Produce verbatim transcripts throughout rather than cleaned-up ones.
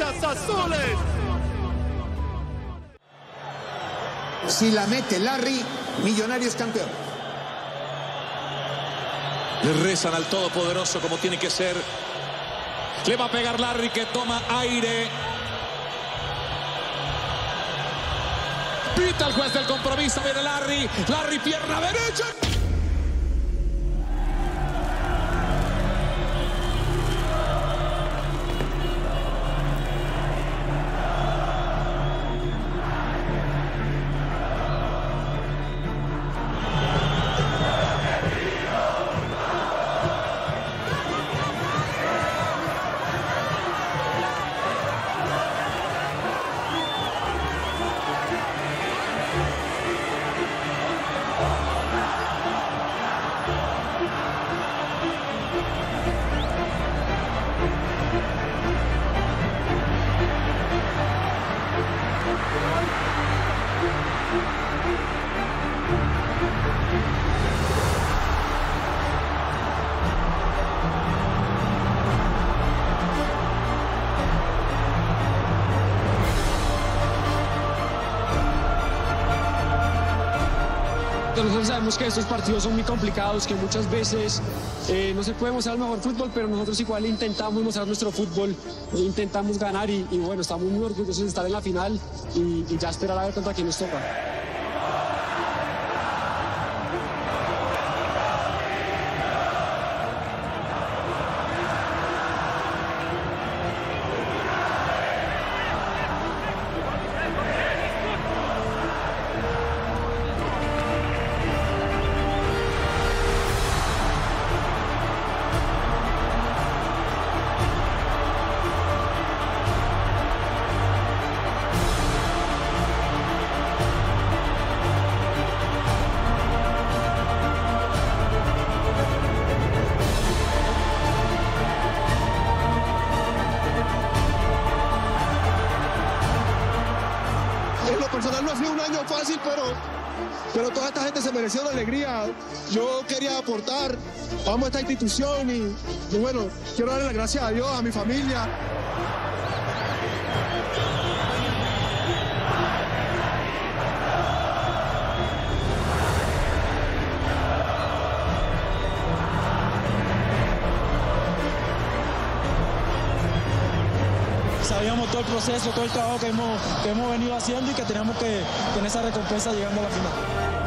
Águilas Azules. Si la mete Larry, Millonarios campeón. Le rezan al Todopoderoso como tiene que ser. Le va a pegar Larry, que toma aire. Pita el juez del compromiso. Viene Larry. Larry, pierna derecha. Nosotros sabemos que estos partidos son muy complicados, que muchas veces eh, no se puede mostrar el mejor fútbol, pero nosotros igual intentamos mostrar nuestro fútbol, e intentamos ganar y, y bueno, estamos muy orgullosos de estar en la final y, y ya esperar a ver contra quién nos toca. En lo personal no ha sido un año fácil, pero, pero toda esta gente se mereció una alegría. Yo quería aportar, amo a esta institución y, y bueno, quiero darle las gracias a Dios, a mi familia. Sabíamos todo el proceso, todo el trabajo que hemos, que hemos venido haciendo y que teníamos que tener esa recompensa llegando a la final.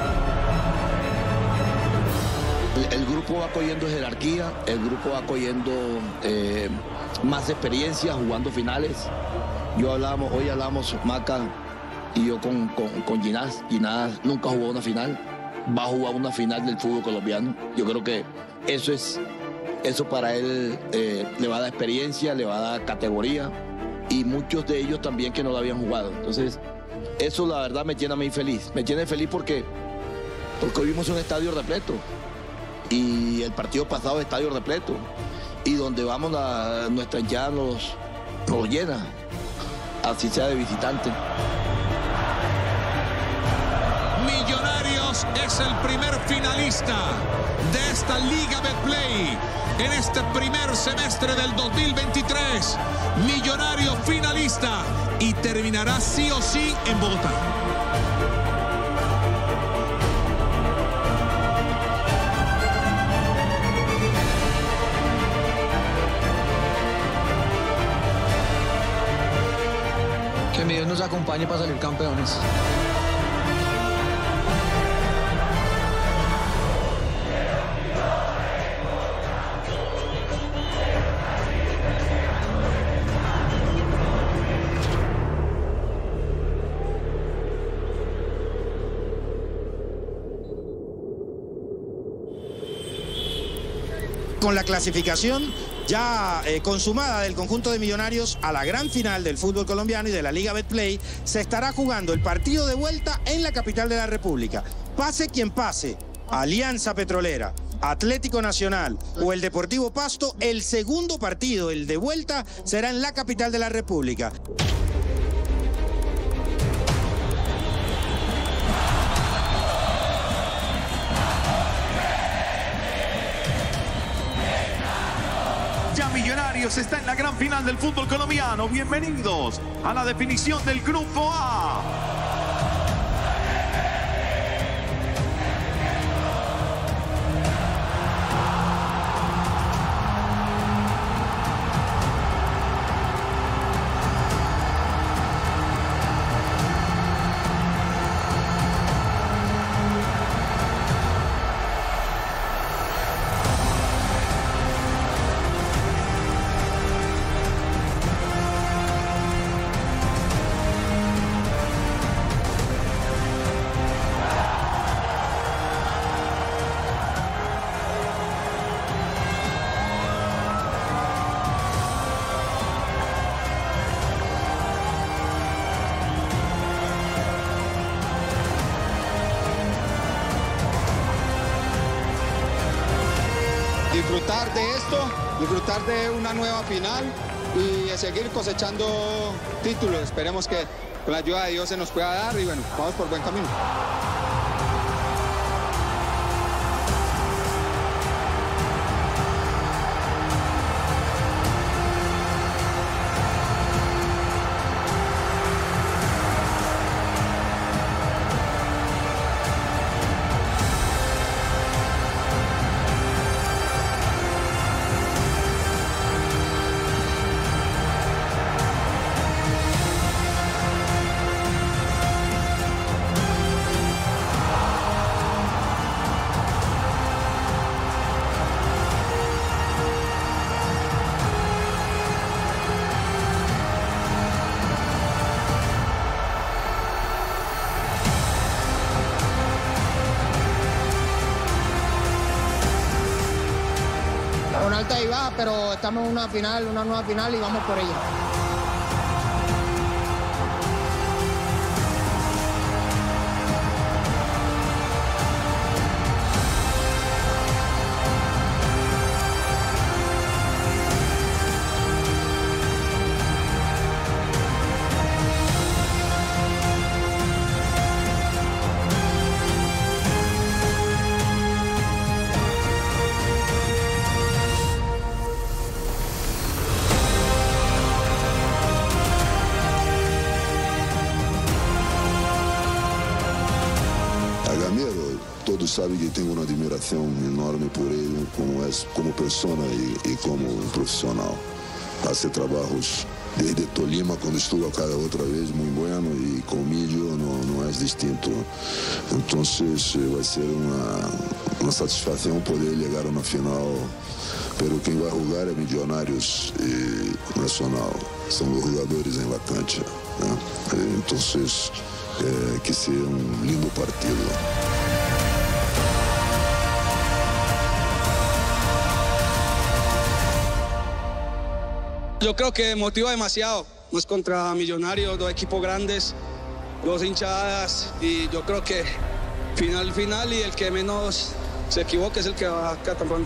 El, el grupo va cogiendo jerarquía, el grupo va cogiendo eh, más experiencia jugando finales. Yo hablamos, hoy hablamos Maca y yo con, con, con Ginás. Ginás nunca jugó una final, va a jugar una final del fútbol colombiano. Yo creo que eso es, eso para él eh, le va a dar experiencia, le va a dar categoría. Y muchos de ellos también que no lo habían jugado. Entonces, eso la verdad me tiene a mí feliz. Me tiene feliz porque, porque hoy vimos un estadio repleto. Y el partido pasado estadio repleto. Y donde vamos, la, nuestra hinchada nos, nos llena, así sea de visitante. Millonarios es el primer finalista de esta Liga Betplay en este primer semestre del dos mil veintitrés. Millonario finalista y terminará sí o sí en Bogotá. Que mi Dios nos acompañe para salir campeones. Con la clasificación ya eh, consumada del conjunto de Millonarios a la gran final del fútbol colombiano y de la Liga Betplay, se estará jugando el partido de vuelta en la capital de la República. Pase quien pase, Alianza Petrolera, Atlético Nacional o el Deportivo Pasto, el segundo partido, el de vuelta, será en la capital de la República. Ya Millonarios Millonarios está en la gran final del fútbol colombiano. Bienvenidos a la definición del Grupo A. Disfrutar de esto, disfrutar de una nueva final y seguir cosechando títulos. Esperemos que con la ayuda de Dios se nos pueda dar y bueno, vamos por buen camino. Con alta y baja, pero estamos en una final, una nueva final y vamos por ella. Todos saben que tengo una admiración enorme por él como, es, como persona y, y como profesional. Hace trabajos desde Tolima cuando estuvo acá otra vez muy bueno y conmigo no, no es distinto. Entonces eh, va a ser una, una satisfacción poder llegar a una final, pero quien va a jugar es Millonarios eh, Nacional, son los jugadores en la cancha, ¿eh? Eh, entonces eh, que sea un lindo partido. Yo creo que motiva demasiado, no es contra Millonarios, dos equipos grandes, dos hinchadas y yo creo que final, final y el que menos se equivoque es el que va a quedar campeón.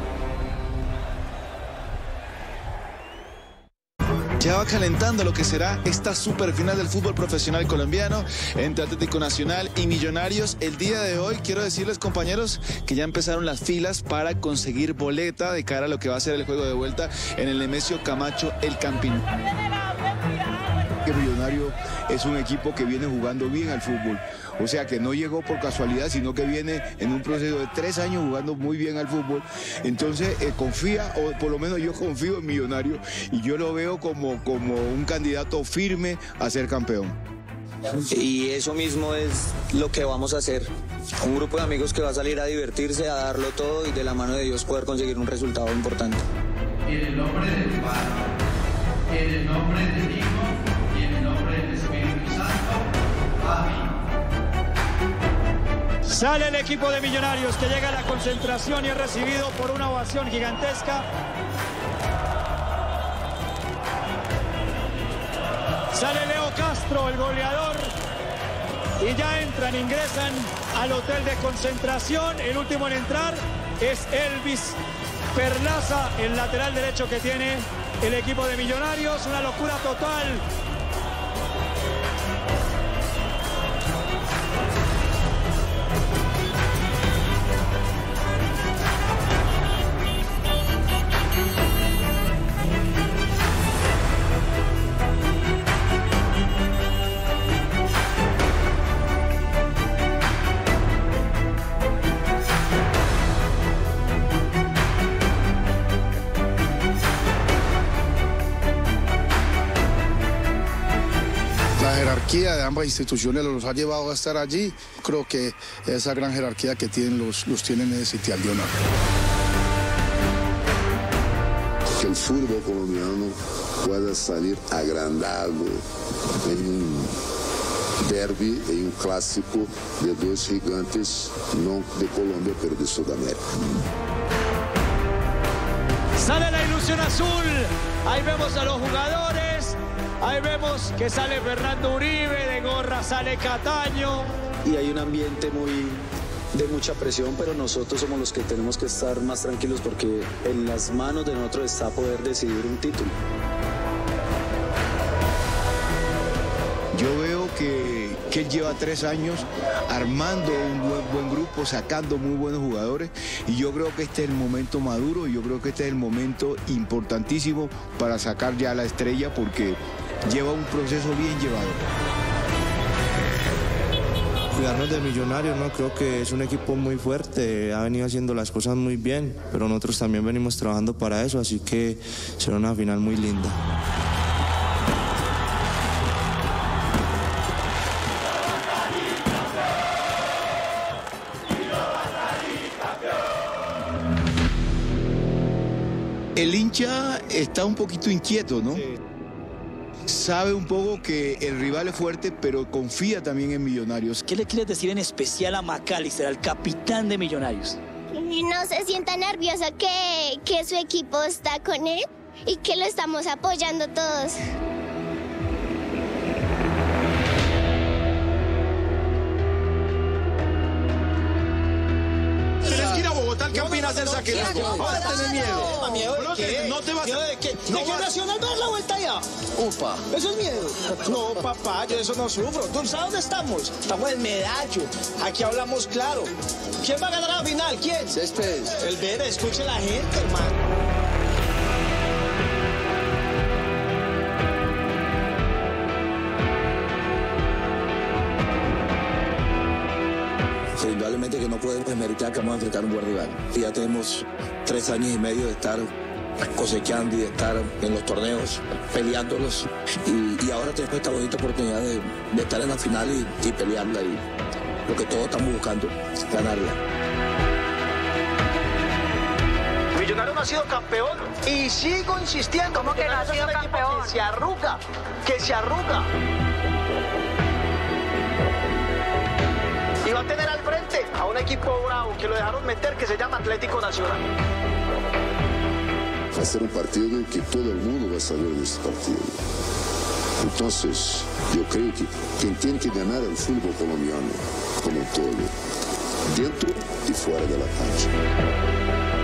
Ya va calentando lo que será esta superfinal del fútbol profesional colombiano entre Atlético Nacional y Millonarios. El día de hoy quiero decirles, compañeros, que ya empezaron las filas para conseguir boleta de cara a lo que va a ser el juego de vuelta en el Nemesio Camacho El Campín. Que Millonario es un equipo que viene jugando bien al fútbol, o sea que no llegó por casualidad, sino que viene en un proceso de tres años jugando muy bien al fútbol. Entonces eh, confía, o por lo menos yo confío en Millonario y yo lo veo como, como un candidato firme a ser campeón. Y eso mismo es lo que vamos a hacer, un grupo de amigos que va a salir a divertirse, a darlo todo y de la mano de Dios poder conseguir un resultado importante. En el nombre del Padre, en el nombre del Hijo y en el nombre del Espíritu Santo. Amén. Sale el equipo de Millonarios que llega a la concentración y es recibido por una ovación gigantesca. Sale Leo Castro, el goleador, y ya entran, ingresan al hotel de concentración. El último en entrar es Elvis Perlaza, el lateral derecho que tiene el equipo de Millonarios. Una locura total. jerarquía de ambas instituciones los ha llevado a estar allí. Creo que esa gran jerarquía que tienen los, los tienen en el Sitial de Honor. Que el fútbol colombiano pueda salir agrandado en un derbi, en un clásico de dos gigantes, no de Colombia, pero de Sudamérica. Sale la ilusión azul, ahí vemos a los jugadores, ahí vemos que sale Fernando Uribe, de gorra sale Cataño. Y hay un ambiente muy de mucha presión, pero nosotros somos los que tenemos que estar más tranquilos porque en las manos de nosotros está poder decidir un título. Yo veo que, que él lleva tres años armando un buen, buen grupo, sacando muy buenos jugadores, y yo creo que este es el momento maduro, y yo creo que este es el momento importantísimo para sacar ya la estrella, porque lleva un proceso bien llevado. Cuidarnos de Millonarios, ¿no? Creo que es un equipo muy fuerte, ha venido haciendo las cosas muy bien, pero nosotros también venimos trabajando para eso, así que será una final muy linda. El hincha está un poquito inquieto, ¿no? Sí. Sabe un poco que el rival es fuerte, pero confía también en Millonarios. ¿Qué le quieres decir en especial a McAllister, al capitán de Millonarios? No se sienta nervioso, que, que su equipo está con él y que lo estamos apoyando todos. Tienes que ir a Bogotá, ¿qué opinas del saque? No vas a tener miedo. ¿Miedo de qué? No te vas a... ¿Miedo de qué? ¿De qué Nacional va a dar la vuelta ya? Upa. ¿Eso es miedo? No, papá, yo eso no sufro. ¿Tú sabes dónde estamos? Estamos en Medallo. Aquí hablamos claro. ¿Quién va a ganar la final? ¿Quién? Céspedes. El Verde, escuche la gente, hermano. Indudablemente que no podemos desmeritar que vamos a enfrentar un buen rival. Ya tenemos tres años y medio de estar cosechando y de estar en los torneos, peleándolos. Y, y ahora tenemos esta bonita oportunidad de, de estar en la final y, y pelearla. Y lo que todos estamos buscando, ganarla. Millonarios no ha sido campeón y sigo insistiendo. ¿Cómo que no ha sido campeón? Que se arruga, que se arruga. Y va a tener al frente a un equipo bravo que lo dejaron meter, que se llama Atlético Nacional. Va a ser un partido que todo el mundo va a saber de este partido. Entonces, yo creo que quien tiene que ganar el fútbol colombiano como todo, dentro y fuera de la cancha.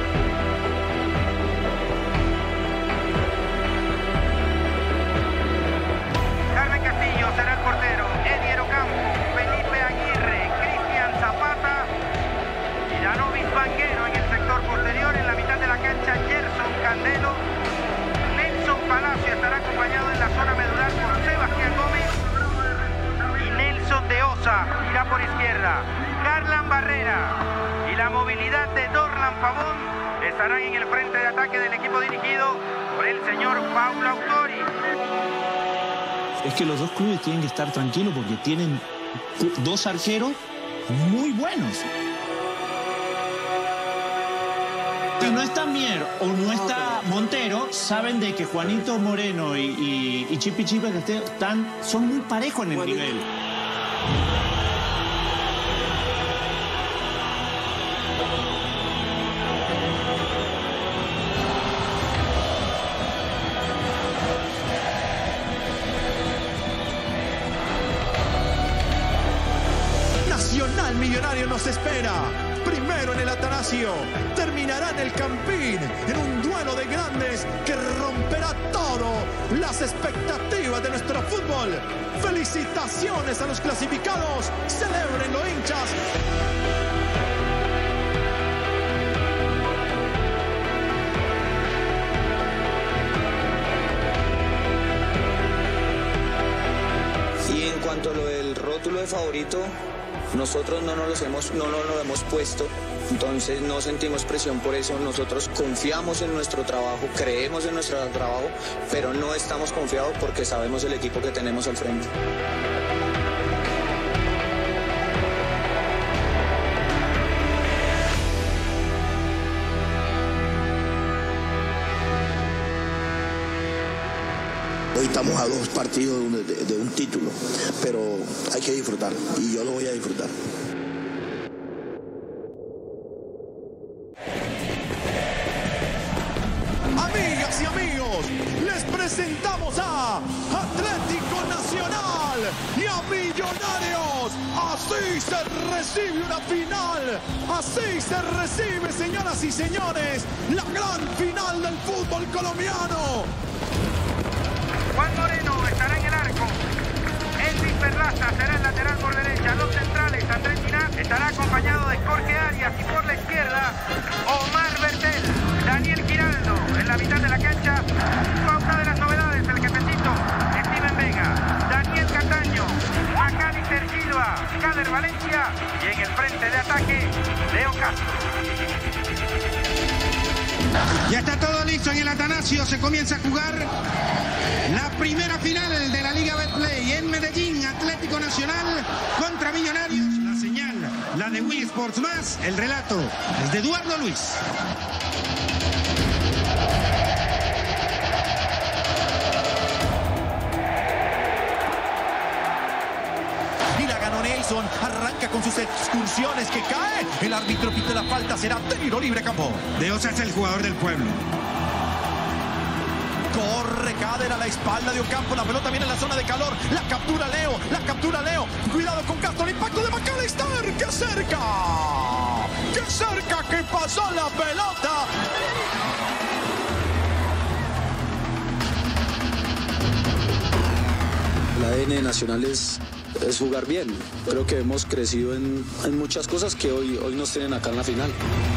Irá por izquierda, Garland Barrera y la movilidad de Dorlan Pavón estarán en el frente de ataque del equipo dirigido por el señor Paulo Autori. Es que los dos clubes tienen que estar tranquilos porque tienen dos arqueros muy buenos. Si no está Mier o no está Montero, saben de que Juanito Moreno y, y, y Chipi Chipi están, son muy parejos en el nivel. Nacional Millonario nos espera. Primero en el Atanasio, terminará en el Campín, en un duelo de grandes que romperá todo las expectativas de nuestro fútbol. Felicitaciones a los clasificados, celebren los hinchas. Y en cuanto a lo del rótulo de favorito, nosotros no nos, los hemos, no nos lo hemos puesto Entonces no sentimos presión por eso, nosotros confiamos en nuestro trabajo, creemos en nuestro trabajo, pero no estamos confiados porque sabemos el equipo que tenemos al frente. Hoy estamos a dos partidos de un, de, de un título, pero hay que disfrutar y yo lo voy a disfrutar. Amigas y amigos, les presentamos a Atlético Nacional y a Millonarios. Así se recibe una final, así se recibe, señoras y señores, la gran final del fútbol colombiano. Juan Moreno estará en el arco. Elvis Perlaza será el lateral por derecha. Los centrales, Andrés Ginás estará acompañado de Jorge Arias y por la izquierda, Omar Bertel. Daniel Giraldo en la mitad de la cancha. Pauta de las novedades, el jefecito, Steven Vega, Daniel Cataño, Macalister Silva, Cader Valencia y en el frente de ataque, Leo Castro. Ya está todo listo en el Atanasio, se comienza a jugar la primera final de la Liga Betplay en Medellín, Atlético Nacional contra Millonarios. La señal, la de Wii Sports Más, el relato es de Eduardo Luis. Y la ganó Nelson, arranca con sus excursiones que cae. El árbitro pita la falta, será tiro libre campo. De Osa es el jugador del pueblo. Corre Cader a la espalda de Ocampo, la pelota viene en la zona de calor, la captura Leo, la captura Leo, cuidado con Castro, el impacto de Macalister, ¡qué cerca! ¡Qué cerca que pasó la pelota! El A D N Nacional es, es jugar bien, creo que hemos crecido en, en muchas cosas que hoy, hoy nos tienen acá en la final.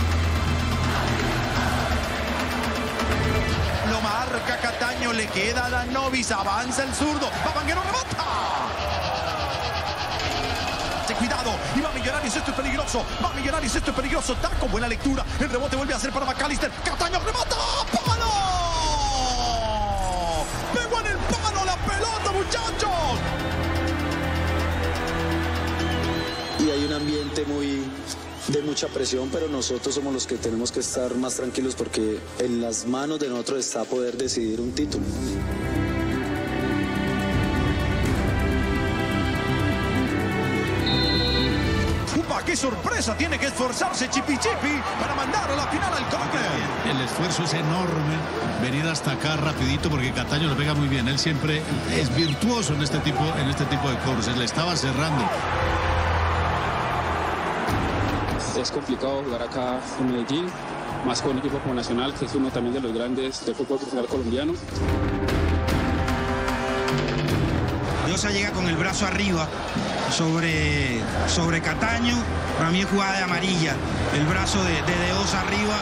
Marca Cataño, le queda a Danovis, avanza el zurdo, Babanguero remata. Cuidado, y va Millonarios, esto es peligroso, va Millonarios, esto es peligroso, Taco, buena lectura, el rebote vuelve a ser para Macalister, Cataño remata, ¡palo! ¡Pegó en el palo la pelota, muchachos! Y hay un ambiente muy... de mucha presión, pero nosotros somos los que tenemos que estar más tranquilos porque en las manos de nosotros está poder decidir un título. ¡Upa, qué sorpresa! Tiene que esforzarse Chipi Chipi para mandar a la final al córner. El esfuerzo es enorme, venir hasta acá rapidito porque Cataño lo pega muy bien. Él siempre es virtuoso en este tipo, en este tipo de cruces. Le estaba cerrando. Es complicado jugar acá en Medellín, más con un equipo como Nacional, que es uno también de los grandes del fútbol profesional colombiano. Diosa llega con el brazo arriba sobre, sobre Cataño. Para mí es jugada de amarilla. El brazo de, de Diosa arriba.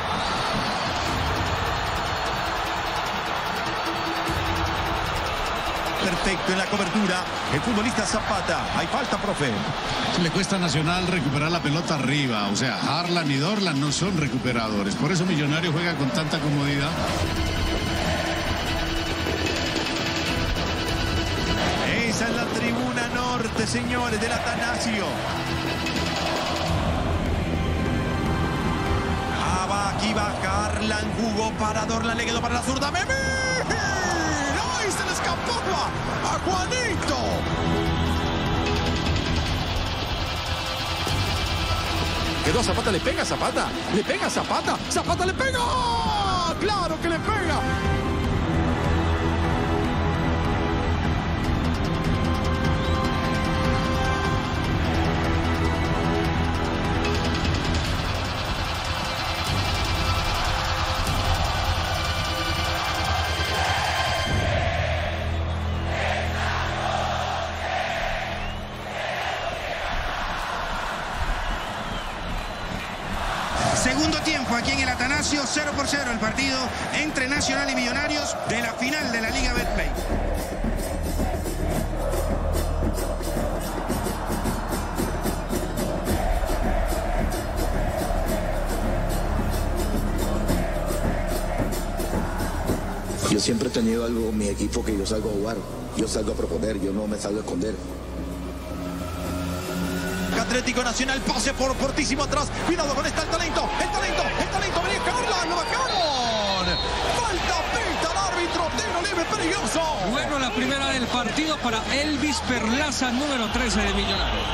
Perfecto en la cobertura, el futbolista Zapata. Hay falta, profe. Le cuesta a Nacional recuperar la pelota arriba. O sea, Harlan y Dorlan no son recuperadores. Por eso Millonario juega con tanta comodidad. Esa es la tribuna norte, señores, del Atanasio. Ah, va, aquí va Harlan, jugó para Dorlan, le quedó para la zurda. ¡Memi! ¡Ay, se le escapaba a Juanito! Quedó Zapata, le pega Zapata, le pega Zapata, Zapata le pega. ¡Claro que le pega! Segundo tiempo aquí en el Atanasio, cero por cero el partido entre Nacional y Millonarios de la final de la Liga Betplay. siempre he tenido algo en mi equipo que yo salgo a jugar, yo salgo a proponer, yo no me salgo a esconder. Atlético Nacional, pase por fortísimo atrás. Cuidado con este el talento, el talento, el talento. Venía Carla, lo bajaron. Falta, pita el árbitro, tiro libre peligroso. Bueno, la primera del partido para Elvis Perlaza, número trece de Millonarios.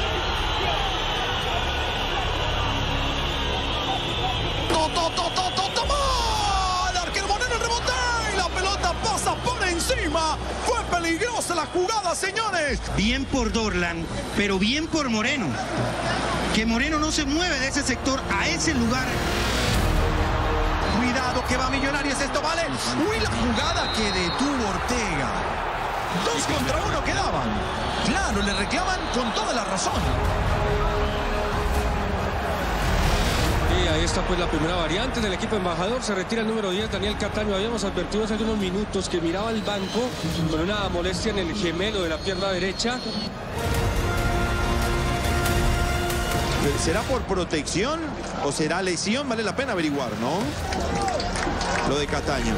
To, to, to, to, to, to, mal. Arquero Moreno, el rebote. Y la pelota pasa por encima. Fue peligrosa la jugada, señores. Bien por Dorlan, pero bien por Moreno. Que Moreno no se mueve de ese sector a ese lugar. Cuidado que va Millonarios, esto vale. Uy, la jugada que detuvo Ortega. Dos contra uno quedaban. Claro, le reclaman con toda la razón. Y ahí está pues la primera variante del equipo embajador. Se retira el número diez, Daniel Cataño. Habíamos advertido hace unos minutos que miraba el banco con una molestia en el gemelo de la pierna derecha. ¿Será por protección o será lesión? Vale la pena averiguar, ¿no? Lo de Cataño.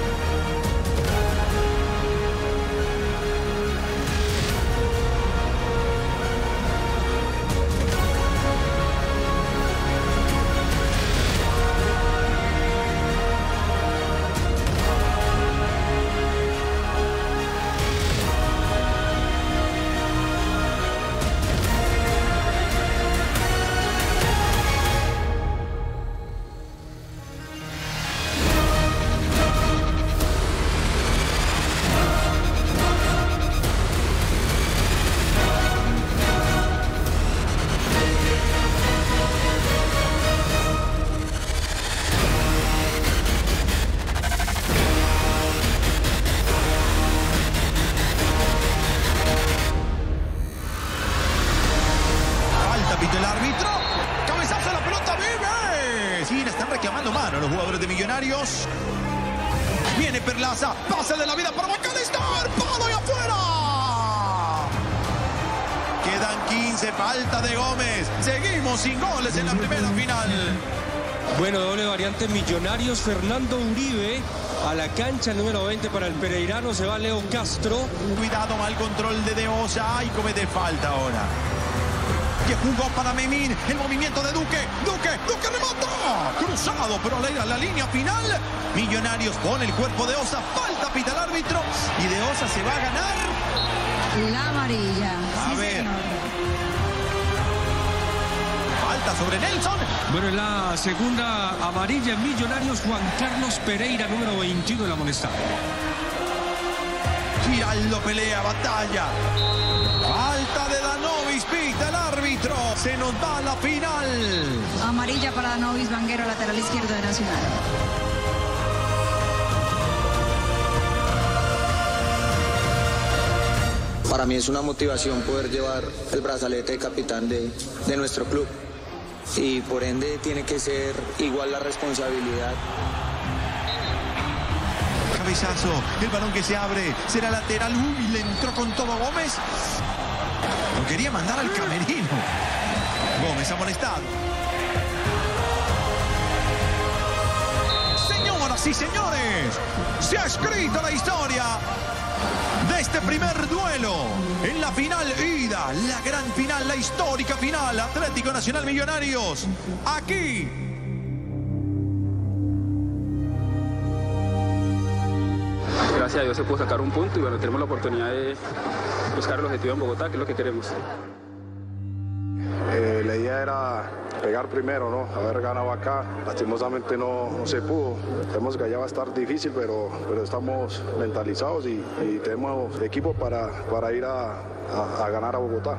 El árbitro, cabezazo a la pelota, vive. Sí, le están reclamando mano los jugadores de Millonarios. Viene Perlaza, pase de la vida para McAllister, palo y afuera. Quedan quince, falta de Gómez. Seguimos sin goles en la primera final. Bueno, doble variante Millonarios, Fernando Uribe a la cancha, número veinte para el pereirano, se va Leo Castro. Cuidado, mal control de De Osa y comete falta ahora. Que jugó para Memín, el movimiento de Duque, Duque, Duque remata, cruzado, pero a la línea final, Millonarios pone el cuerpo de Osa, falta pita el árbitro, y De Osa se va a ganar la amarilla. A sí, ver, señor. Falta sobre Nelson. Bueno, en la segunda amarilla Millonarios, Juan Carlos Pereira, número veintiuno, la amonestado. Giraldo pelea, batalla. Falta de Danovis, pita el árbitro. Se nos va a la final. Amarilla para Danovis Vanguero, lateral izquierdo de Nacional. Para mí es una motivación poder llevar el brazalete de capitán de, de nuestro club. Y por ende tiene que ser igual la responsabilidad. Cabezazo, el balón que se abre, será lateral, uy, le entró con todo Gómez. Lo quería mandar al camerino. Gómez amonestado. Señoras y señores, se ha escrito la historia de este primer duelo en la final ida, la gran final, la histórica final, Atlético Nacional Millonarios, aquí. Gracias a Dios se pudo sacar un punto y bueno, tenemos la oportunidad de buscar el objetivo en Bogotá, que es lo que queremos. Eh, la idea era pegar primero, ¿no? Haber ganado acá. Lastimosamente no, no se pudo. Sabemos que allá va a estar difícil, pero, pero estamos mentalizados y, y tenemos equipo para, para ir a, a, a ganar a Bogotá.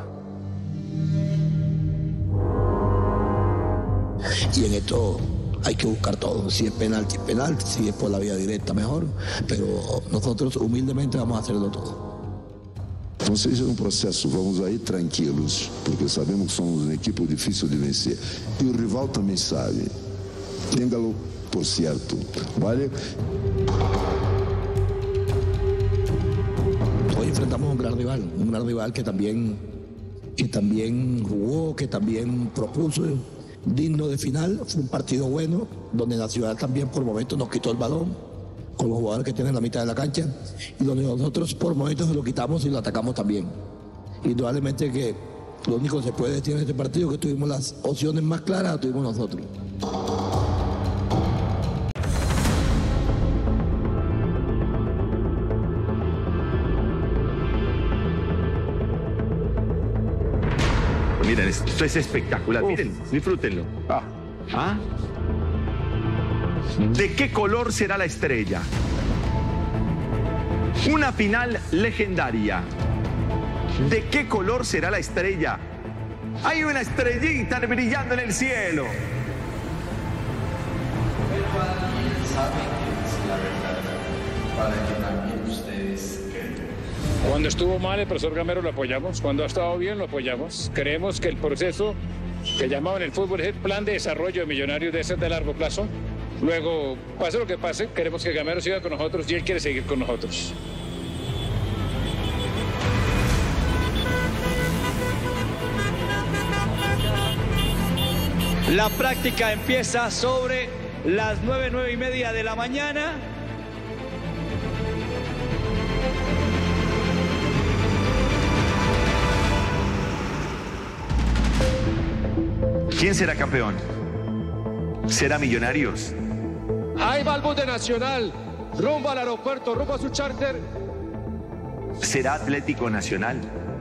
Y en esto hay que buscar todo. Si es penalti, penalti. Si es por la vía directa, mejor. Pero nosotros humildemente vamos a hacerlo todo. Entonces es un proceso, vamos a ir tranquilos, porque sabemos que somos un equipo difícil de vencer. Y el rival también sabe. Téngalo por cierto, ¿vale? Hoy enfrentamos a un gran rival, un gran rival que también, que también jugó, que también propuso, digno de final. Fue un partido bueno, donde Nacional también por momentos nos quitó el balón. con los jugadores que tienen la mitad de la cancha y donde nosotros por momentos lo quitamos y lo atacamos también. Indudablemente que lo único que se puede decir en este partido es que tuvimos las opciones más claras, las tuvimos nosotros. Miren, esto es espectacular. Uf. Miren, disfrútenlo. Ah. ¿Ah? ¿De qué color será la estrella? Una final legendaria. ¿De qué color será la estrella? Hay una estrellita brillando en el cielo. Pero alguien sabe que es la verdad, para que también ustedes crean. Cuando estuvo mal el profesor Gamero lo apoyamos, cuando ha estado bien lo apoyamos. Creemos que el proceso que llamaban el fútbol es el plan de desarrollo de Millonarios de ese de largo plazo. Luego, pase lo que pase, queremos que Gamero siga con nosotros y él quiere seguir con nosotros. La práctica empieza sobre las nueve, nueve y media de la mañana. ¿Quién será campeón? ¿Será Millonarios? Ahí va el bus de Nacional, rumbo al aeropuerto, rumbo a su charter. ¿Será Atlético Nacional?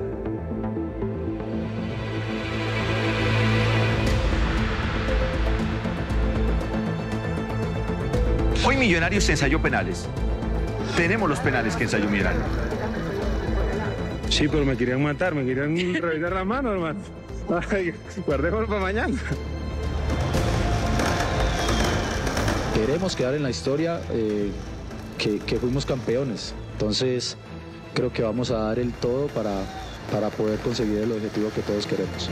Hoy Millonarios ensayó penales. Tenemos los penales que ensayó Millonarios. Sí, pero me querían matar, me querían revisar la mano, hermano. Ay, guardémoslo para mañana. Queremos quedar en la historia eh, que, que fuimos campeones. Entonces, creo que vamos a dar el todo para, para poder conseguir el objetivo que todos queremos.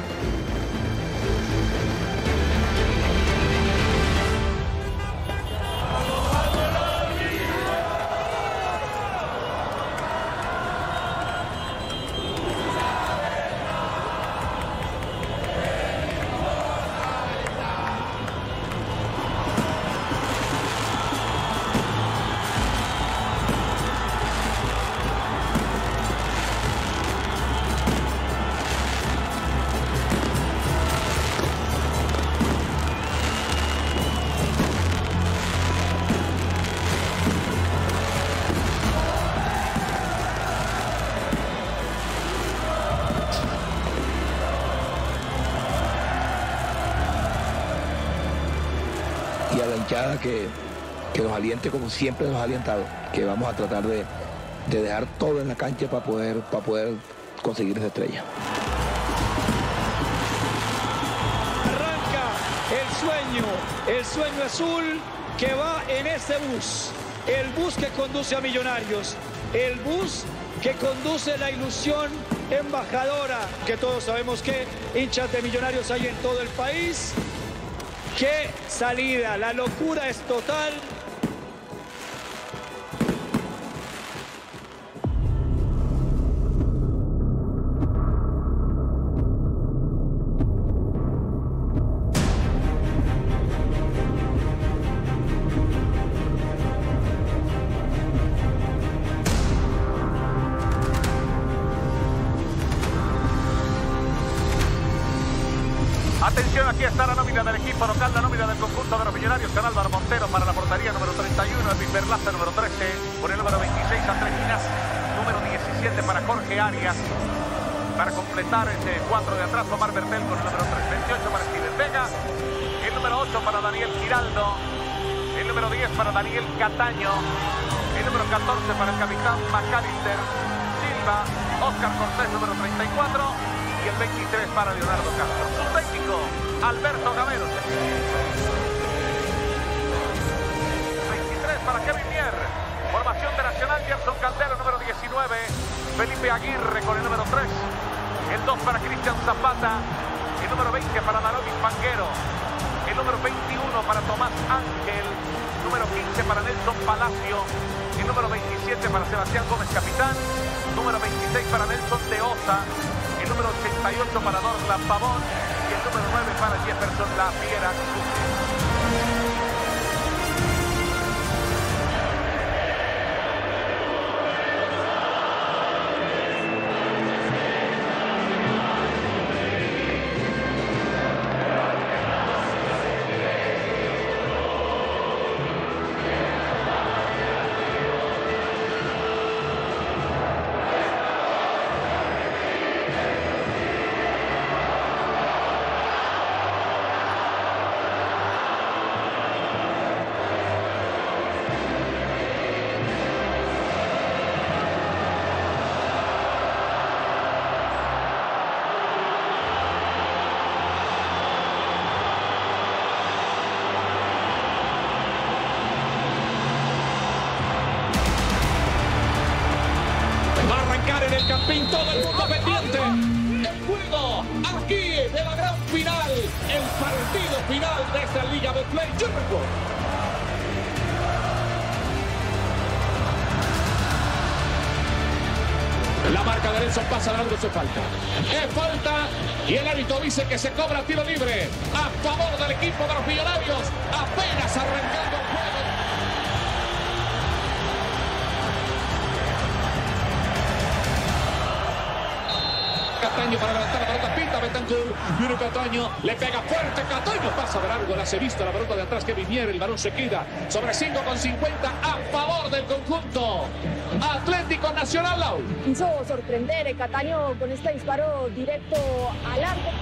Y a la hinchada que, que nos aliente como siempre nos ha alientado, que vamos a tratar de, de dejar todo en la cancha para poder, para poder conseguir esa estrella. Arranca el sueño, el sueño azul que va en ese bus, el bus que conduce a Millonarios, el bus que conduce la ilusión embajadora, que todos sabemos que hinchas de Millonarios hay en todo el país. ¡Qué salida! La locura es total. Atención, aquí está la nómina del equipo local, la nómina del conjunto de los Millonarios, con Álvaro Montero para la portería, número treinta y uno, Elvis Perlaza, número trece, por el número veintiséis, Andrés Ginás, número diecisiete para Jorge Arias, para completar ese cuatro de atrás, Omar Bertel con el número tres, veintiocho para Steven Vega, el número ocho para Daniel Giraldo, el número diez para Daniel Cataño, el número catorce para el capitán Macalister Silva, Oscar Cortés, número treinta y cuatro, y el veintitrés para Leonardo Castro. Su técnico, Alberto Gamero. veintitrés para Kevin Mier. Formación de Nacional, Gerson Caldero, número diecinueve. Felipe Aguirre con el número tres. El dos para Cristian Zapata. El número veinte para Darovis Banguero. El número veintiuno para Tomás Ángel. Número quince para Nelson Palacio. El número veintisiete para Sebastián Gómez Capitán. Número veintiséis para Nelson de Osa. El número ochenta y ocho para Dorlan Pavón y el número nueve para Jefferson La Fiera. arrancar en el Campín, todo el mundo pendiente. El juego aquí de la gran final, el partido final de esta Liga Betplay. La marca de Nelson pasa dándose falta. Es falta y el árbitro dice que se cobra tiro libre a favor del equipo de los Millonarios. Apenas arrancando el juego. Cataño para levantar la pelota, pinta Bentancur, viene Cataño, le pega fuerte, Cataño pasa de largo, la se vista la pelota de atrás que viniera, el balón se queda sobre cinco con cincuenta a favor del conjunto Atlético Nacional. Lau. Quiso sorprender Cataño con este disparo directo al arco.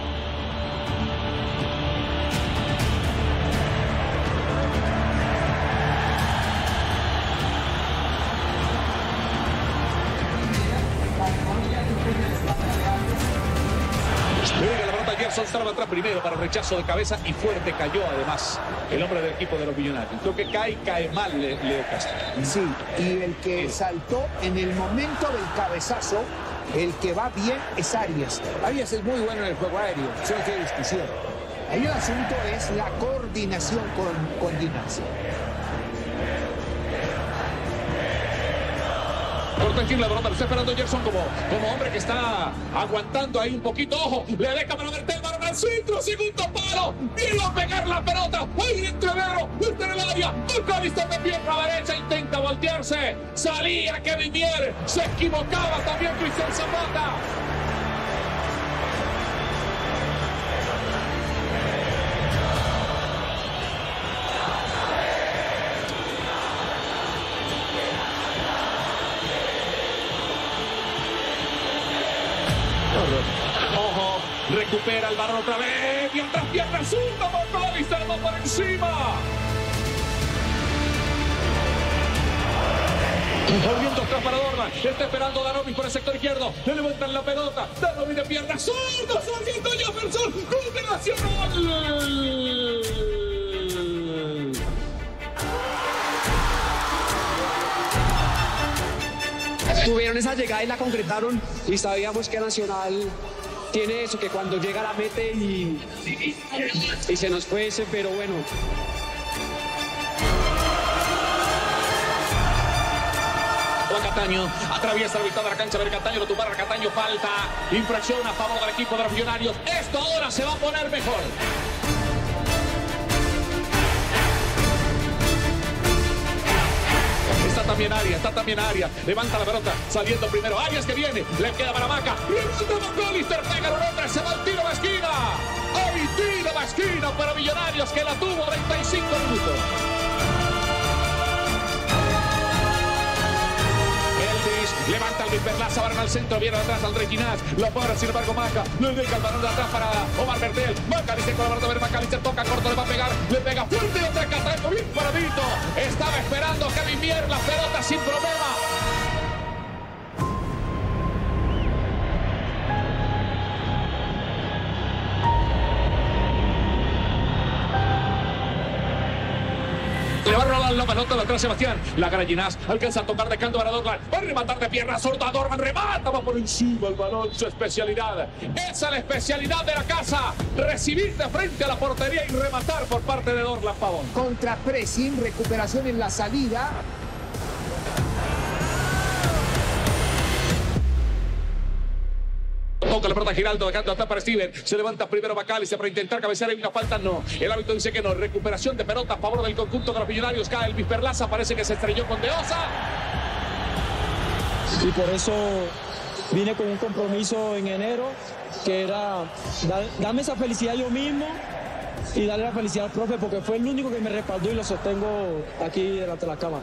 Mira la pelota, Gerson estaba atrás primero para rechazo de cabeza y fuerte cayó además el hombre del equipo de los Millonarios. Creo que cae, cae mal Leo Castro. Sí, y el que saltó en el momento del cabezazo, el que va bien es Arias. Arias es muy bueno en el juego aéreo, eso no hay discusión. Ahí el asunto es la coordinación con, con Ginás. Corta la pelota, lo está esperando Gerson como, como hombre que está aguantando ahí un poquito. Ojo, le deja para meter el balón al centro, segundo palo, vino a pegar la pelota, ahí entrevero, está en el área, McAllister de pierna derecha, intenta voltearse, salía Kevin Mier, se equivocaba también Cristian Zapata. Ojo, recupera el balón otra vez y otra pierna zurda, McAllister va por encima. Volviendo atrás para Dorlan, está esperando Danovic por el sector izquierdo, le levantan la pelota, Danovic de pierna zurda, saliendo Jefferson, gol de Nacional. Tuvieron esa llegada y la concretaron y sabíamos que Nacional tiene eso, que cuando llega la mete y, y, y se nos fue ese, pero bueno. Cataño atraviesa la mitad de la cancha, ver Cataño, lo tumbaron a Cataño, falta, infracción a favor del equipo de los Millonarios. Esto ahora se va a poner mejor. Está también Arias, está también Arias, levanta la pelota, saliendo primero Arias que viene, le queda para Maca, McAllister pega un hombre, se va el tiro a la esquina. Hay tiro a la esquina para Millonarios que la tuvo treinta y cinco minutos. Levanta el Perlaza, van al centro, viene atrás André Ginás, lo para sin embargo Maca, le deja el balón de atrás para Omar Bertel, McAllister con la pelota, ver McAllister toca corto, le va a pegar, le pega fuerte y otra Cataño, bien paradito, estaba esperando Kevin Mier, la pelota sin problema. Le va a robar la pelota de atrás Sebastián. La gana Ginás, alcanza a tocar de canto para Dorlan. Va a rematar de pierna zurda. Dorlan remata, va por encima el balón. Su especialidad. Esa es la especialidad de la casa. Recibir de frente a la portería y rematar por parte de Dorlan Pavón. Contra pressing, recuperación en la salida. Toca la pelota Giraldo, dejando atrás para Steven. Se levanta primero McAllister para intentar cabecear. Hay una falta, no. El árbitro dice que no. Recuperación de pelota a favor del conjunto de los Millonarios. Cae el Perlaza, parece que se estrelló con De Osa. Y por eso vine con un compromiso en enero, que era dar, darme esa felicidad yo mismo y darle la felicidad al profe, porque fue el único que me respaldó y lo sostengo aquí delante de la cámara.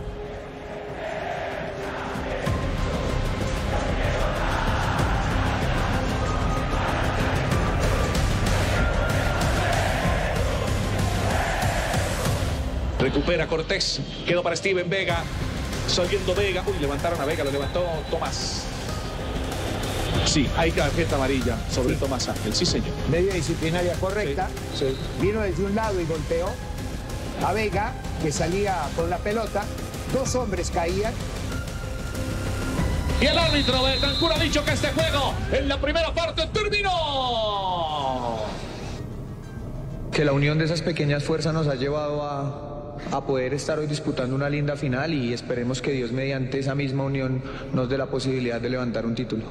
Recupera Cortés, quedó para Steven Vega, saliendo Vega, uy, levantaron a Vega, lo levantó Tomás. Sí, hay tarjeta amarilla sobre sí. Tomás Ángel, sí señor. Medida disciplinaria correcta, sí, sí. Vino desde un lado y golpeó a Vega, que salía con la pelota, dos hombres caían. Y el árbitro Betancur ha dicho que este juego en la primera parte terminó. Que la unión de esas pequeñas fuerzas nos ha llevado a, a poder estar hoy disputando una linda final y esperemos que Dios mediante esa misma unión nos dé la posibilidad de levantar un título.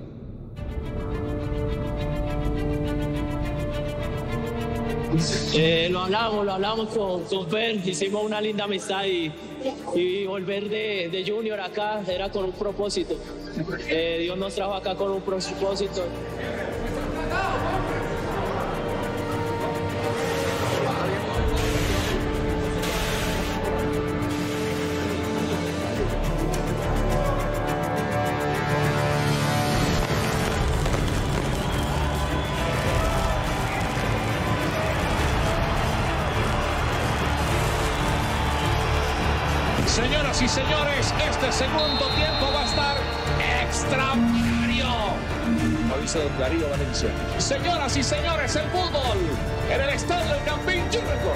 Eh, lo hablamos, lo hablamos con, con Fer, hicimos una linda amistad y, y volver de, de Junior acá era con un propósito. Eh, Dios nos trajo acá con un propósito. Señoras y señores, este segundo tiempo va a estar extraordinario. Aviso de Darío Valencia. Señoras y señores, el fútbol en el estadio del Campín Churreco.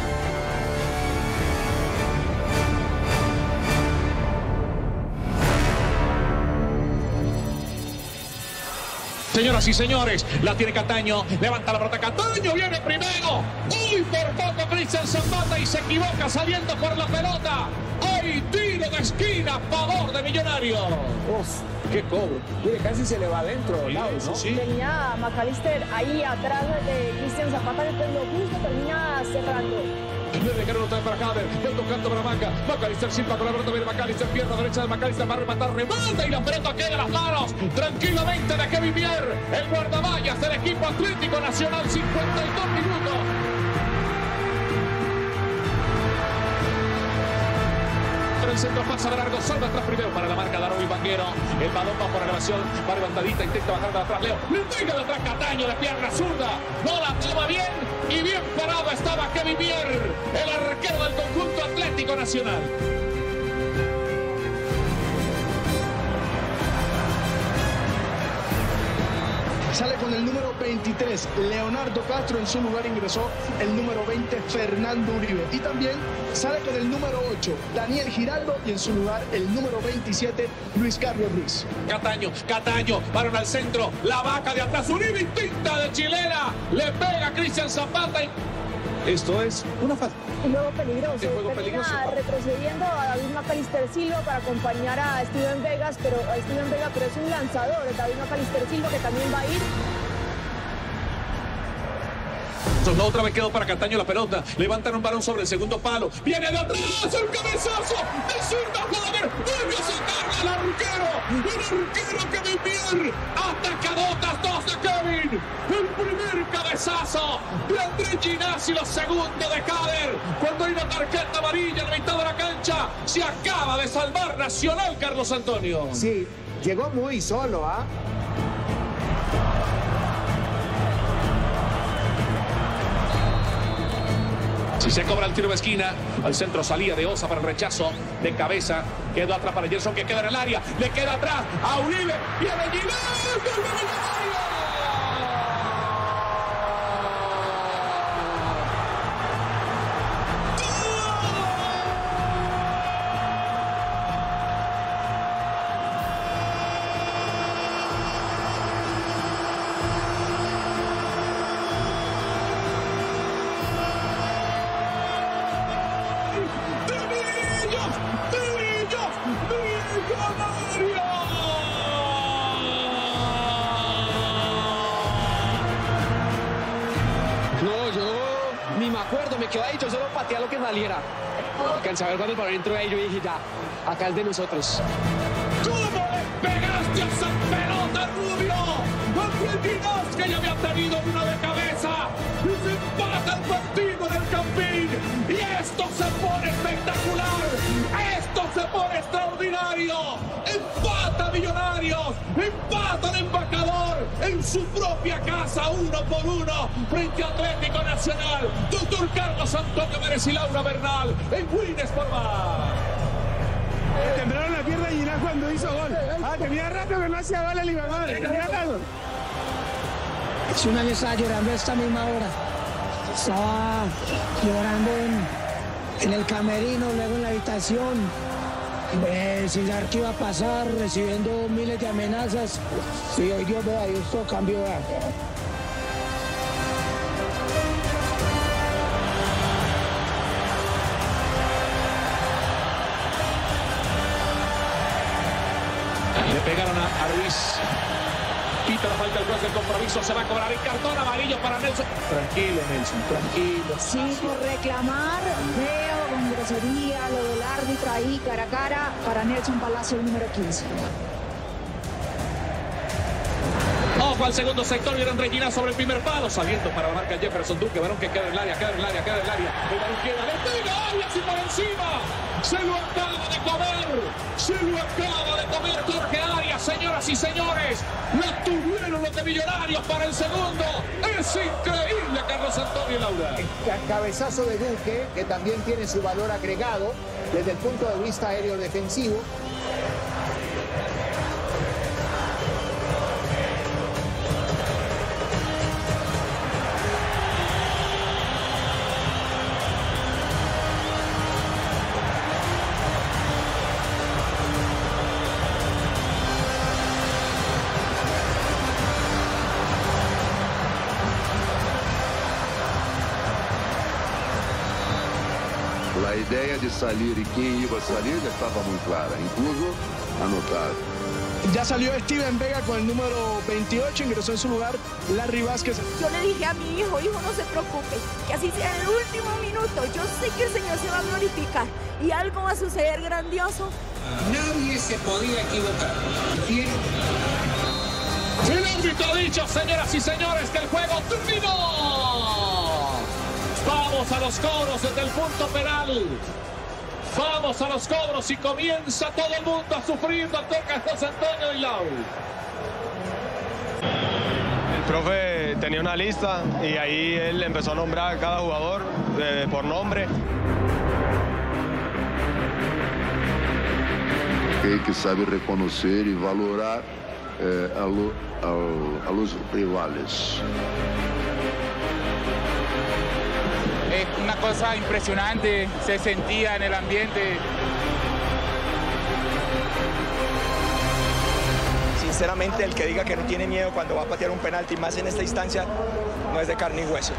Señoras y señores, la tiene Cataño, levanta la pelota Cataño, viene primero. Uy, por poco Cristian Zapata y se equivoca saliendo por la pelota. ¡Ay, tiro de esquina a favor de Millonarios! Uf, qué cobro. Mire, casi se le va adentro, sí, lado, ¿no? Sí. Tenía McAllister ahí atrás de Cristian Zapata, que lo justo termina cerrando. Le dejaron otra vez para Jader, el tocando para Maca. McAllister Silva con la pelota, viene McAllister, pierna derecha de McAllister, va a rematar, remata y la pelota queda en las manos tranquilamente de Kevin Mier, el guardaballas del equipo Atlético Nacional, cincuenta y dos minutos. El centro pasa de largo, salva atrás primero para la marca Darovi Banguero. El balón va por elevación, va levantadita, intenta bajar de atrás Leo. Le pega de atrás Cataño de pierna zurda. No la toma bien y bien parado estaba Kevin Mier, el arquero del conjunto Atlético Nacional. Sale con el número veintitrés, Leonardo Castro. En su lugar ingresó el número veinte, Fernando Uribe. Y también sale con el número ocho, Daniel Giraldo. Y en su lugar el número veintisiete, Luis Carlos Ruiz. Cataño, Cataño, varón al centro. La vaca de atrás, Uribe, instinta de chilena. Le pega a Cristian Zapata y... Esto es una falta. Un juego peligroso. Un juego peligroso. Retrocediendo a David McAllister Silva para acompañar a Steven Vegas, pero a Steven Vega, pero es un lanzador, David McAllister Silva, que también va a ir. No, otra vez quedó para Cataño la pelota. Levantan un balón sobre el segundo palo. Viene de atrás el cabezazo. De zurda Jader. Vuelve a sacarle al arquero. El arquero Kevin Mier. Atacadotas dos de Kevin. El primer cabezazo de Andrés Ginás y los segundos de Jader. Cuando hay una tarjeta amarilla en la mitad de la cancha, se acaba de salvar Nacional, Carlos Antonio. Sí, llegó muy solo, ¿ah? ¿eh? Si se cobra el tiro de esquina, al centro salía de Osa para el rechazo de cabeza. Quedó atrás para Gerson, que queda en el área. Le queda atrás a Uribe. Viene Ginás. ¡Gol de Millonarios! No, yo ni me acuerdo, me quedé ahí, yo solo pateé a lo que saliera. Alcancé a ver cuando el balón entró ahí, yo dije ya, acá es de nosotros. ¿Cómo le pegaste a esa pelota, Rubio? Andrés Ginás, que ya había tenido una de cabeza. Y se empata el partido del Campín. Y esto se pone espectacular. Esto se pone extraordinario. Empata Millonarios. Empata el embajador en su propia casa, uno por uno, frente a Atlético Nacional. Doctor Carlos Antonio Pérez y Laura Bernal en Win Sport Bar. Temblaron la pierna de Ginás cuando hizo gol. Ah, tenía rato que no hacía gol el Libertador. Tenía rato. Hace un año estaba llorando a esta misma hora. Estaba llorando en, en el camerino, luego en la habitación. Eh, sin saber qué iba a pasar, recibiendo miles de amenazas. Y hoy Dios vea, Dios todo cambió. Vea. Le pegaron a, a Ruiz. Quita la falta del juez del compromiso. Se va a cobrar el cartón amarillo para Nelson. Tranquilo, Nelson, tranquilo. Sí, por reclamar, veo con grosería lo del árbitro ahí cara a cara para Nelson Palacio, el número quince. Ojo al segundo sector, vieron Regina sobre el primer palo, saliendo para la marca Jefferson Duque, varón que queda en el área, queda en el área, queda en el área, el balón queda, le pega Arias y por encima, se lo acaba de comer, se lo acaba de comer Jorge Arias, señoras y señores, lo tuvieron los de Millonarios para el segundo, es increíble Carlos Antonio Laura. El cabezazo de Duque, que también tiene su valor agregado desde el punto de vista aéreo defensivo. La idea de salir y quién iba a salir estaba muy clara, incluso anotada. Ya salió Steven Vega con el número veintiocho, ingresó en su lugar Larry Vázquez. Yo le dije a mi hijo, hijo, no se preocupe, que así sea en el último minuto. Yo sé que el Señor se va a glorificar y algo va a suceder grandioso. Nadie se podía equivocar. ¿Quién? El árbitro ha dicho, señoras y señores, que el juego terminó. Vamos a los cobros desde el punto penal. Vamos a los cobros y comienza todo el mundo a sufrir, doctor Carlos Antonio Hilao. El profe tenía una lista y ahí él empezó a nombrar a cada jugador eh, por nombre. Hay que saber reconocer y valorar eh, a, lo, a, a los rivales. Es una cosa impresionante, se sentía en el ambiente. Sinceramente, el que diga que no tiene miedo cuando va a patear un penalti, más en esta instancia, no es de carne y hueso.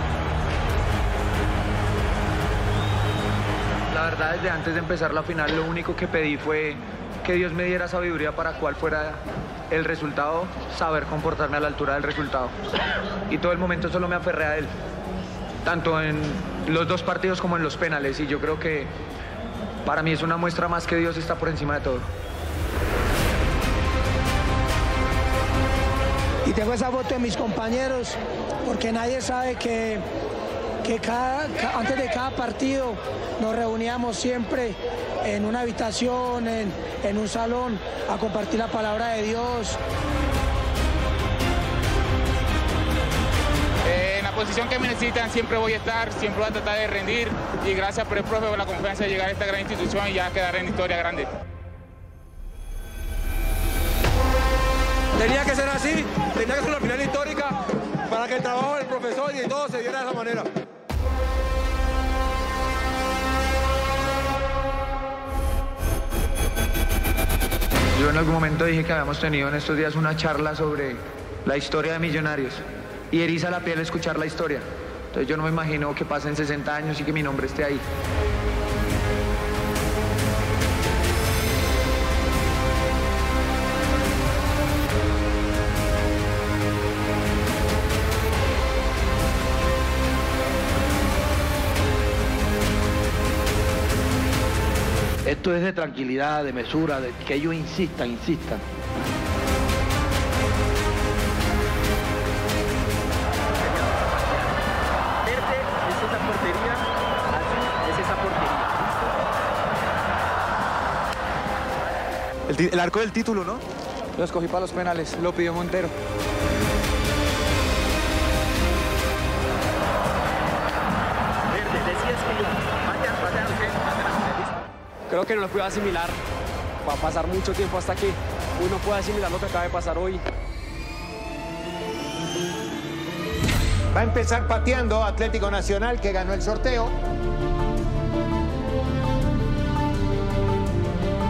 La verdad, desde antes de empezar la final, lo único que pedí fue que Dios me diera sabiduría para cuál fuera el resultado, saber comportarme a la altura del resultado. Y todo el momento solo me aferré a él, tanto en los dos partidos como en los penales, y yo creo que para mí es una muestra más que Dios está por encima de todo. Y tengo esa foto de mis compañeros, porque nadie sabe que, que cada, ca, antes de cada partido nos reuníamos siempre en una habitación, en, en un salón, a compartir la palabra de Dios. En la posición que me necesitan siempre voy a estar, siempre voy a tratar de rendir, y gracias por el profe por la confianza de llegar a esta gran institución y ya quedar en historia grande. Tenía que ser así, tenía que ser una final histórica para que el trabajo del profesor y de todo se diera de esa manera. Yo en algún momento dije que habíamos tenido en estos días una charla sobre la historia de Millonarios, y eriza la piel escuchar la historia. Entonces yo no me imagino que pasen sesenta años y que mi nombre esté ahí. Esto es de tranquilidad, de mesura, de que ellos insistan, insistan. Verde es esa portería, azul es esa portería. El, el arco del título, ¿no? Lo escogí para los penales, lo pidió Montero. Verde, decías que vayan, vayan, vayan. Creo que no lo puedo asimilar. Va a pasar mucho tiempo hasta que uno pueda asimilar lo que acaba de pasar hoy. Va a empezar pateando Atlético Nacional, que ganó el sorteo.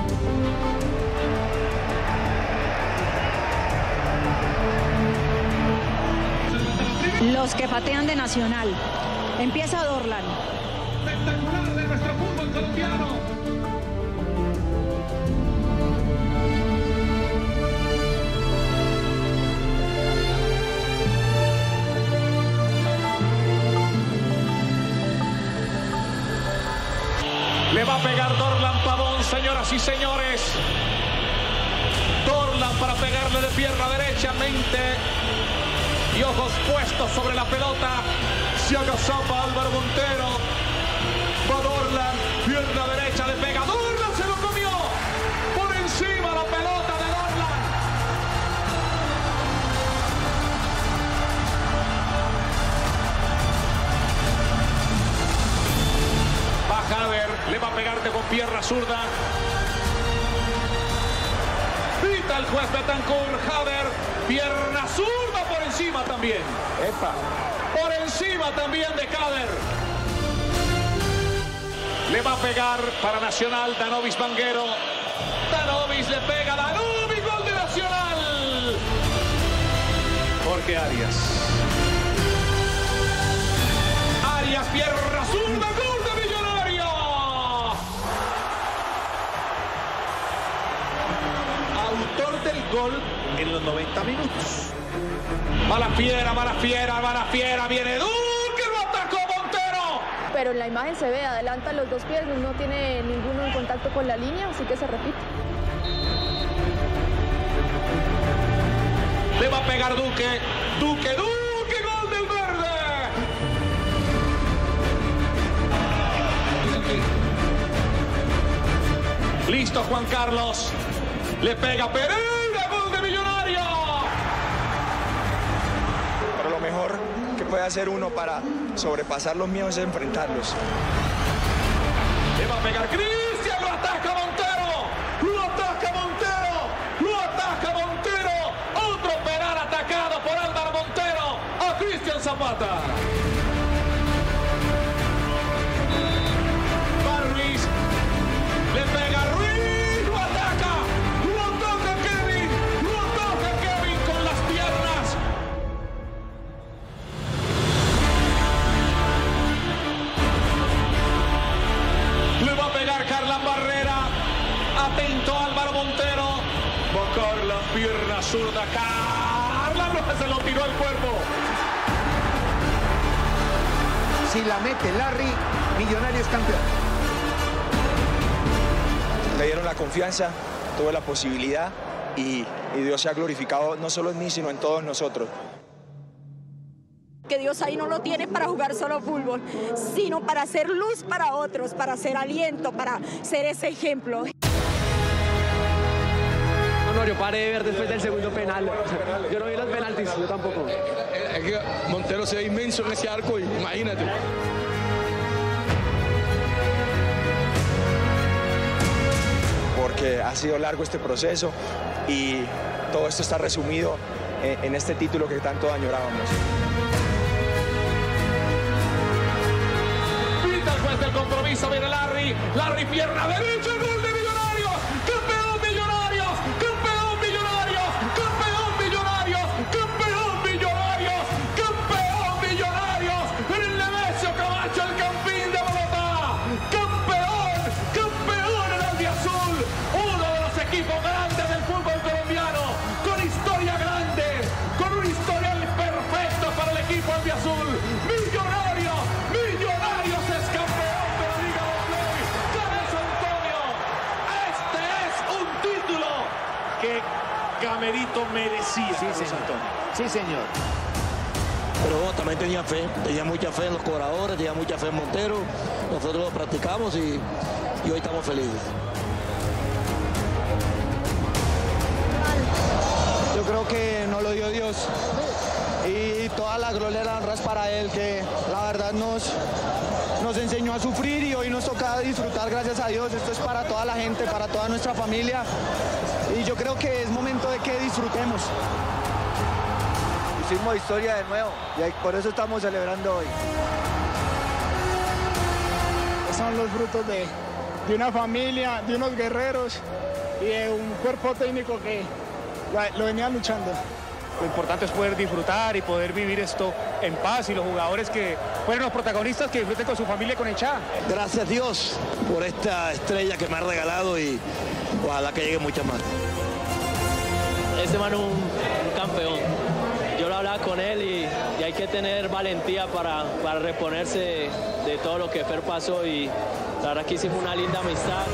los que patean de Nacional. Empieza Dorlan. Espectacular de nuestro fútbol colombiano. Le va a pegar Dorlan Pavón, señoras y señores. Dorlan para pegarle de pierna derecha, mente y ojos puestos sobre la pelota. Se agazapa Álvaro Montero. Va Dorlan, pierna derecha, le pega. Dorlan se lo comió. Por encima la pelota de Dorlan. Va Haver, le va a pegarte con pierna zurda. Pita el juez Betancourt. Haver, pierna zurda por encima también. Epa. Por encima también de Haver. Le va a pegar para Nacional Danovis Vanguero. Danovis le pega. Danovis, gol de Nacional. Jorge Arias. Arias, pierna zurda, gol de Millonario. Autor del gol en los noventa minutos. Va la fiera, va la fiera, va la fiera. Viene Duque, lo atacó Montero. Pero en la imagen se ve, adelanta los dos pies, no tiene ninguno en contacto con la línea, así que se repite. Le va a pegar Duque. Duque, Duque, gol del verde. Listo Juan Carlos. Le pega Pereira, gol de Millonario. Pero lo mejor que puede hacer uno para sobrepasar los miedos es enfrentarlos. Le va a pegar Cristian, lo ataca Montero. Lo ataca Montero. Lo ataca Montero. Otro penal atacado por Álvaro Montero a Cristian Zapata. Va Ruiz. Le pega Ruiz. Lo ataca. Lo toca Kevin. Lo toca Kevin con las piernas. Le va a pegar Carlan Barrera. Atento Álvaro Montero. Va Carlan, pierna zurda. Carlan no se lo tiró al cuerpo. Si la mete Larry, Millonarios campeón. Me dieron la confianza, tuve la posibilidad y, y Dios se ha glorificado no solo en mí, sino en todos nosotros. Que Dios ahí no lo tiene para jugar solo fútbol, sino para ser luz para otros, para ser aliento, para ser ese ejemplo. No, no, yo paré de ver después del segundo penal. Yo no vi los penaltis, yo tampoco. Es que Montero se ve inmenso en ese arco, imagínate. Porque ha sido largo este proceso y todo esto está resumido en, en este título que tanto añorábamos. Pita el juez del compromiso, viene Larry. Larry, pierna derecha, gol de Millonarios. Campeón Millonarios. Campeón Millonarios. Campeón Millonarios. Campeón Millonarios. Campeón Millonarios. En el Nemesio Camacho, el Campín de Bogotá. Campeón. Campeón en albiazul. Uno de los equipos grandes del fútbol colombiano. Con historia grande. Con un historial perfecto para el equipo albiazul. Millonarios. Millonarios es campeón de la Liga Betplay. Carlos Antonio. Este es un título que Gamerito merecía. Sí, señor. Sí, señor. Pero bueno, también tenía fe, tenía mucha fe en los cobradores, tenía mucha fe en Montero. Nosotros lo practicamos y, y hoy estamos felices. Yo creo que nos lo dio Dios y toda la gloria y la honra es para Él, que la verdad nos, nos enseñó a sufrir y hoy nos toca disfrutar, gracias a Dios. Esto es para toda la gente, para toda nuestra familia y yo creo que es momento de que disfrutemos. Hicimos historia de nuevo y por eso estamos celebrando hoy. Son los frutos de, de una familia, de unos guerreros y de un cuerpo técnico que lo, lo venía luchando. Lo importante es poder disfrutar y poder vivir esto en paz, y los jugadores que fueron los protagonistas que disfruten con su familia y con el Chá. Gracias Dios por esta estrella que me ha regalado y ojalá que llegue muchas más. Este man es un, un campeón. Yo lo hablaba con él y, y hay que tener valentía para, para reponerse de, de todo lo que Fer pasó, y la verdad que hicimos una linda amistad.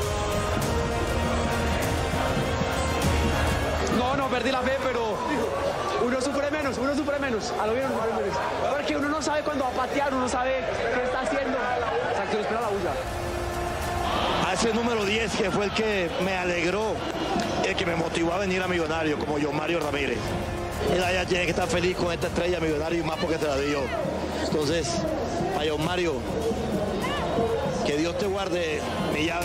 No, no, perdí la fe, pero uno sufre menos, uno sufre menos, a lo bien uno sufre menos. Porque uno no sabe cuándo va a patear, uno no sabe qué está haciendo. Exacto, espera la bulla. A ese número diez que fue el que me alegró, el que me motivó a venir a Millonario, como yo, Mario Ramírez. Él ya tiene que estar feliz con esta estrella Millonario y más porque te la di yo. Entonces, para John Mario, que Dios te guarde mi llave.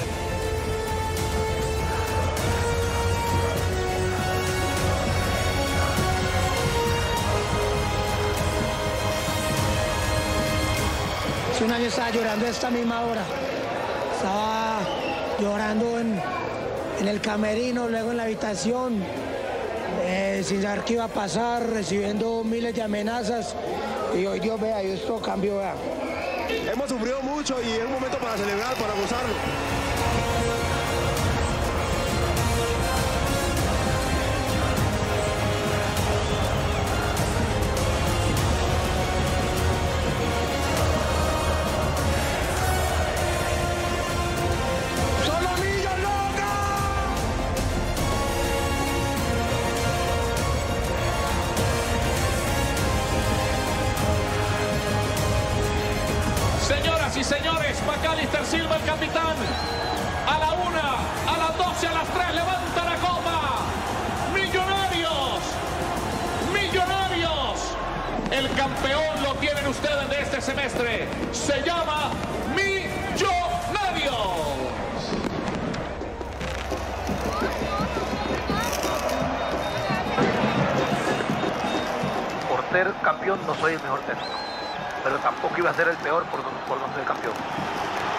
Hace un año estaba llorando a esta misma hora. Estaba llorando en, en el camerino, luego en la habitación, eh, sin saber qué iba a pasar, recibiendo miles de amenazas. Y hoy Dios vea, y esto cambió, vea. Hemos sufrido mucho y es un momento para celebrar, para gozarlo. Señoras y señores, McAllister Silva, el capitán. A la una, a las doce, a las tres, levanta la copa. Millonarios, Millonarios. El campeón lo tienen ustedes de este semestre. Se llama Millonarios. Por ser campeón no soy el mejor técnico, pero tampoco iba a ser el peor por, por no ser campeón.